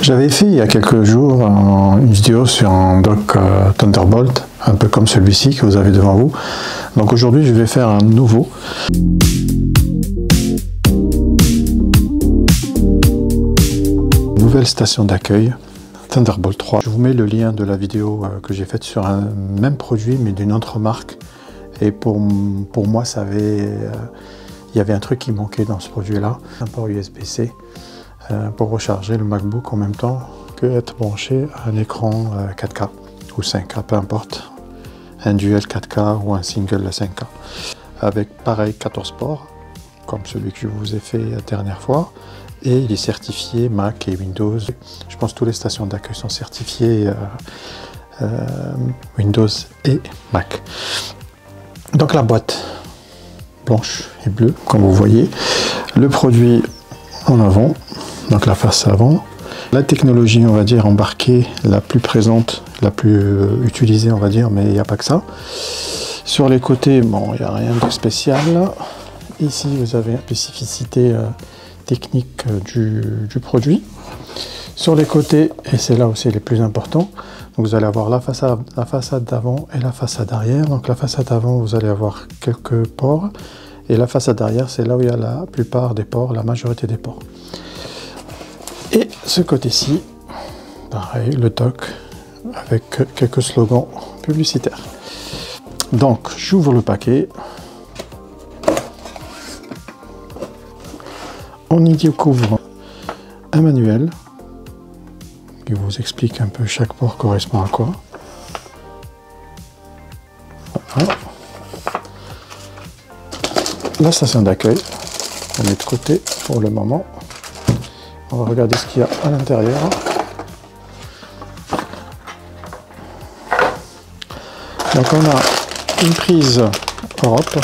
J'avais fait il y a quelques jours une vidéo sur un dock Thunderbolt, un peu comme celui-ci que vous avez devant vous. Donc aujourd'hui je vais faire un nouveau. Nouvelle station d'accueil Thunderbolt 3. Je vous mets le lien de la vidéo que j'ai faite sur un même produit mais d'une autre marque. Et pour moi il y avait un truc qui manquait dans ce produit là, un port USB-C. Pour recharger le MacBook en même temps que être branché à un écran 4K ou 5K, peu importe, un duel 4K ou un single 5K, avec pareil 14 ports comme celui que je vous ai fait la dernière fois, et il est certifié Mac et Windows. Je pense que toutes les stations d'accueil sont certifiées Windows et Mac. Donc la boîte blanche et bleue comme vous voyez, le produit en avant, donc la face avant, la technologie on va dire embarquée la plus présente, la plus utilisée on va dire, mais il n'y a pas que ça. Sur les côtés, bon, il n'y a rien de spécial. Ici vous avez une spécificité technique du produit. Sur les côtés, et c'est là aussi les plus importants, donc vous allez avoir la façade d'avant et la façade arrière. Donc la façade avant vous allez avoir quelques ports, et la façade arrière c'est là où il y a la plupart des ports, la majorité des ports. Et ce côté-ci, pareil, le dock avec quelques slogans publicitaires. Donc, j'ouvre le paquet. On y découvre un manuel qui vous explique un peu chaque port correspond à quoi. Voilà. La station d'accueil, on met de côté pour le moment. On va regarder ce qu'il y a à l'intérieur. Donc on a une prise Europe,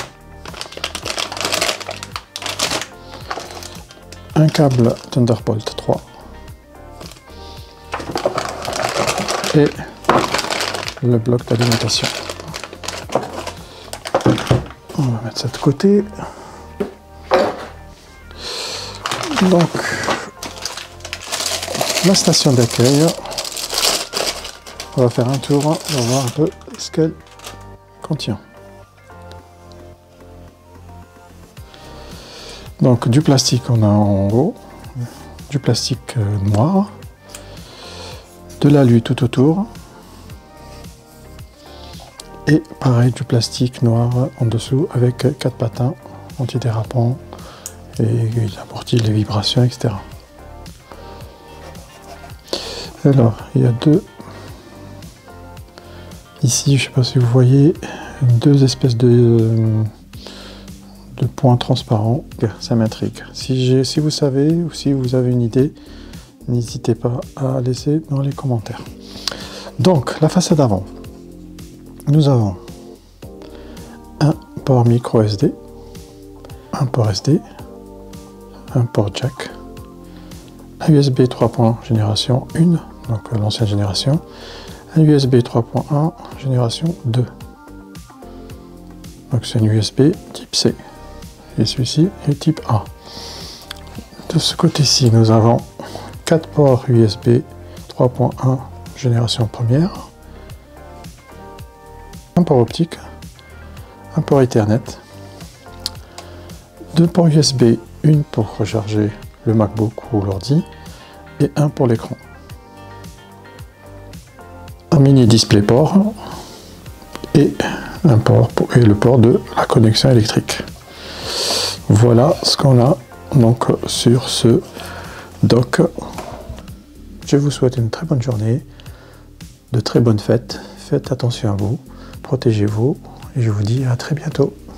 un câble Thunderbolt 3 et le bloc d'alimentation. On va mettre ça de côté. Donc la station d'accueil, on va faire un tour, on va voir un peu ce qu'elle contient. Donc du plastique on a en haut, du plastique noir, de l'alu tout autour, et pareil du plastique noir en dessous avec 4 patins antidérapants et il amortit les vibrations, etc. Alors, il y a ici, je ne sais pas si vous voyez, deux espèces de points transparents. Ça m'intrigue. Si vous savez ou si vous avez une idée, n'hésitez pas à laisser dans les commentaires. Donc, la façade avant, nous avons un port micro SD, un port SD, un port jack, un USB 3. Génération 1, donc l'ancienne génération, un USB 3.1 génération 2. Donc c'est un USB type C. Et celui-ci est type A. De ce côté-ci, nous avons 4 ports USB 3.1 génération première, un port optique, un port Ethernet, 2 ports USB, une pour recharger le MacBook ou l'ordi, et un pour l'écran. Un mini DisplayPort et un port et le port de la connexion électrique. Voilà ce qu'on a donc sur ce dock. Je vous souhaite une très bonne journée, de très bonnes fêtes. Faites attention à vous, protégez-vous et je vous dis à très bientôt.